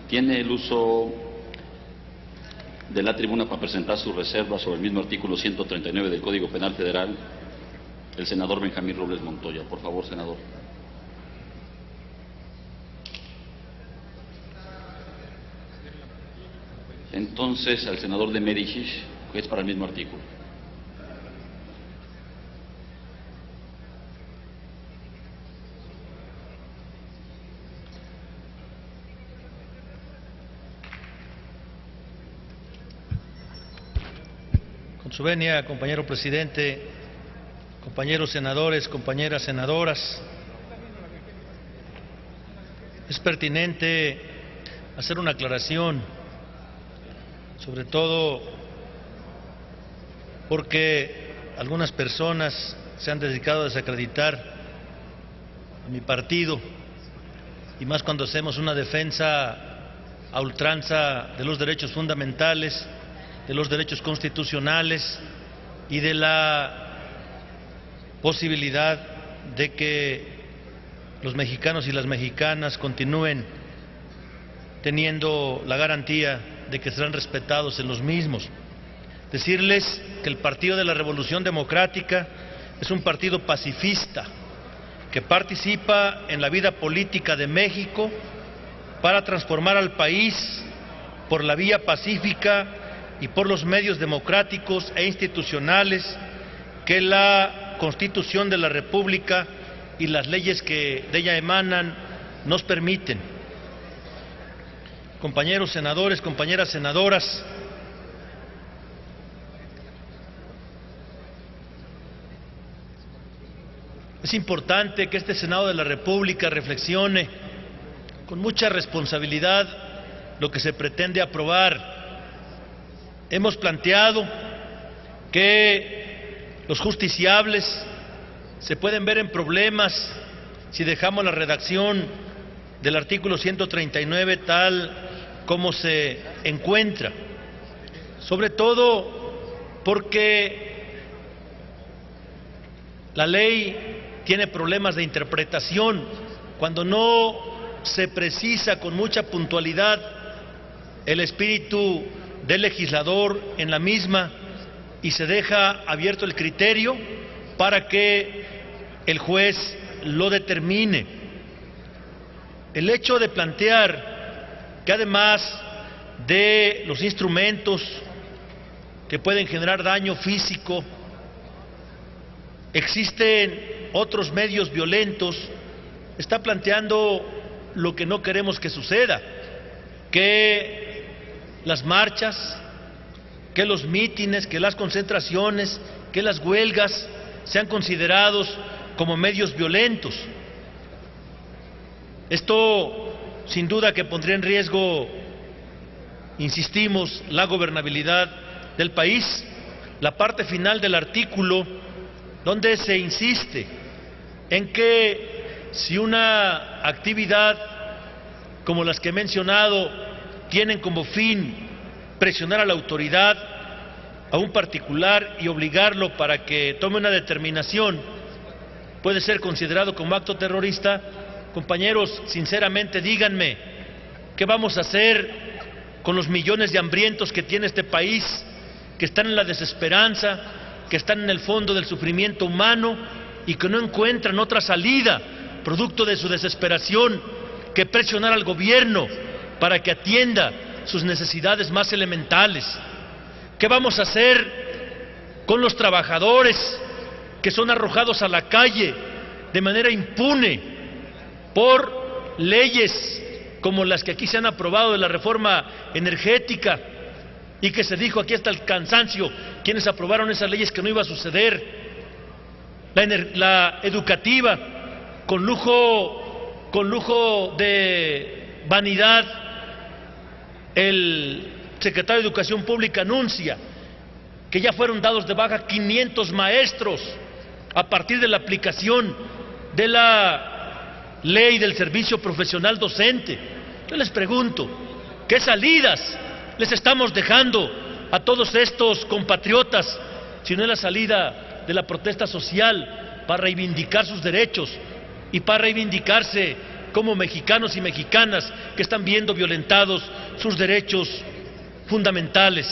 Tiene el uso de la tribuna para presentar su reserva sobre el mismo artículo 139 del Código Penal Federal el senador Benjamín Robles Montoya. Por favor, senador. Entonces, al senador de Médicis, que es para el mismo artículo. Con su venia, compañero presidente, compañeros senadores, compañeras senadoras, es pertinente hacer una aclaración, sobre todo porque algunas personas se han dedicado a desacreditar a mi partido, y más cuando hacemos una defensa a ultranza de los derechos fundamentales, de los derechos constitucionales y de la posibilidad de que los mexicanos y las mexicanas continúen teniendo la garantía de que serán respetados en los mismos. Decirles que el Partido de la Revolución Democrática es un partido pacifista que participa en la vida política de México para transformar al país por la vía pacífica y por los medios democráticos e institucionales que la Constitución de la República y las leyes que de ella emanan nos permiten. Compañeros senadores, compañeras senadoras, es importante que este Senado de la República reflexione con mucha responsabilidad lo que se pretende aprobar. Hemos planteado que los justiciables se pueden ver en problemas si dejamos la redacción del artículo 139 tal como se encuentra, sobre todo porque la ley tiene problemas de interpretación cuando no se precisa con mucha puntualidad el espíritu del legislador en la misma y se deja abierto el criterio para que el juez lo determine. El hecho de plantear que además de los instrumentos que pueden generar daño físico, existen otros medios violentos, está planteando lo que no queremos que suceda, que las marchas, que los mítines, que las concentraciones, que las huelgas sean considerados como medios violentos. Esto sin duda que pondría en riesgo, insistimos, la gobernabilidad del país. La parte final del artículo, donde se insiste en que si una actividad como las que he mencionado tienen como fin presionar a la autoridad, a un particular y obligarlo para que tome una determinación, puede ser considerado como acto terrorista. Compañeros, sinceramente díganme, ¿qué vamos a hacer con los millones de hambrientos que tiene este país, que están en la desesperanza, que están en el fondo del sufrimiento humano y que no encuentran otra salida, producto de su desesperación, que presionar al gobierno para que atienda sus necesidades más elementales? ¿Qué vamos a hacer con los trabajadores que son arrojados a la calle de manera impune por leyes como las que aquí se han aprobado de la reforma energética y que se dijo aquí hasta el cansancio quienes aprobaron esas leyes que no iba a suceder? La educativa, con lujo de vanidad, el secretario de Educación Pública anuncia que ya fueron dados de baja 500 maestros a partir de la aplicación de la ley del servicio profesional docente. Yo les pregunto, ¿qué salidas les estamos dejando a todos estos compatriotas, si no es la salida de la protesta social para reivindicar sus derechos y para reivindicarse como mexicanos y mexicanas que están viendo violentados sus derechos fundamentales.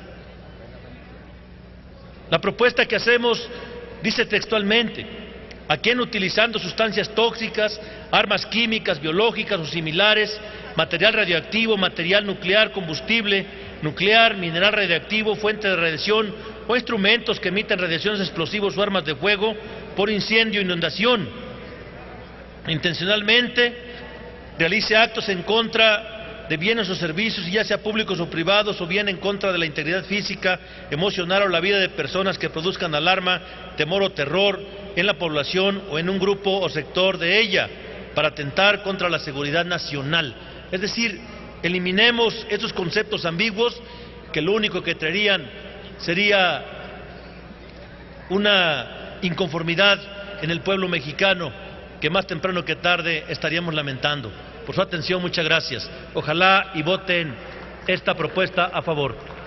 La propuesta que hacemos dice textualmente: a quien utilizando sustancias tóxicas, armas químicas, biológicas o similares, material radioactivo, material nuclear, combustible nuclear, mineral radioactivo, fuente de radiación o instrumentos que emiten radiaciones explosivos o armas de fuego por incendio o inundación, intencionalmente realice actos en contra de bienes o servicios, ya sea públicos o privados, o bien en contra de la integridad física, emocional o la vida de personas que produzcan alarma, temor o terror en la población o en un grupo o sector de ella, para atentar contra la seguridad nacional. Es decir, eliminemos estos conceptos ambiguos que lo único que traerían sería una inconformidad en el pueblo mexicano que más temprano que tarde estaríamos lamentando. Por su atención, muchas gracias. Ojalá y voten esta propuesta a favor.